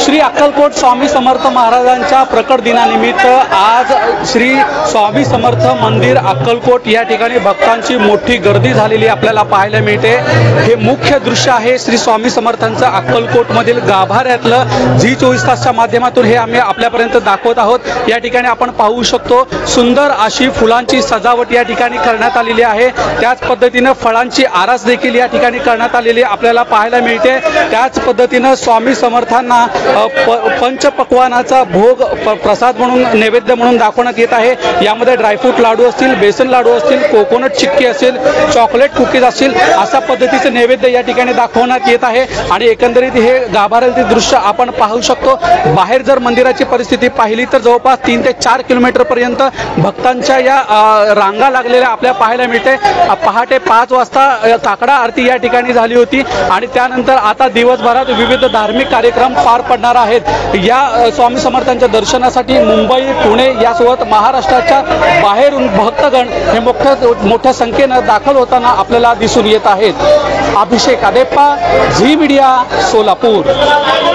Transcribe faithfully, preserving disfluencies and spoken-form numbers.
श्री अक्कलकोट स्वामी समर्थ महाराजांच्या प्रकट दिनानिमित्त आज श्री स्वामी समर्थ मंदिर अक्कलकोट या ठिकाणी भक्तांची मोठी गर्दी झालेली आपल्याला पाहायला मिळते। हे मुख्य दृश्य आहे श्री स्वामी समर्थांचं अक्कलकोटमधील गाभाऱ्यातलं झी चोवीस तासच्या माध्यमातून हे आम्ही आपल्यापर्यंत दाखवत आहोत। या ठिकाणी आपण पाहू शकतो सुंदर अशी फुलांची सजावट या ठिकाणी करण्यात आलेली आहे। त्याच पद्धतीने फळांची आरास देखील या ठिकाणी करण्यात आलेली आपल्याला पाहायला मिळते। त्याच पद्धतीने स्वामी समर्थांना पंचपक्वानाचा भोग प्रसाद म्हणून नैवेद्य म्हणून दाखवण्यात येत आहे। यामध्ये ड्रायफ्रूट लाडू असतील, बेसन लाडू असतील, कोकोनट चिक्की असेल, चॉकलेट कुकीज असतील, अशा पद्धतीचे नैवेद्य या ठिकाणी दाखवण्यात येत आहे। आणि एकंदरीत हे गाभाऱ्यातील दृश्य आपण पाहू शकतो। बाहेर जर मंदिराची परिस्थिती पाहिली तर जवळपास तीन ते चार किलोमीटर पर्यंत भक्तांच्या या रांगा लागलेल्या आपल्या पाहायला मिळते। पहाटे पाच वाजता काकडा आरती या ठिकाणी झाली होती आणि त्यानंतर आता दिवसभरात विविध धार्मिक कार्यक्रम पार पडणार आहेत। या स्वामी समर्थांच्या दर्शनासाठी मुंबई, पुणे यासोबत महाराष्ट्राच्या बाहेरून भक्तगण हे मोठ्या मोठ्या संख्येनं दाखल होताना आपल्याला दिसून येत आहेत। Abhishek Adeppa, Zee media, Solapur.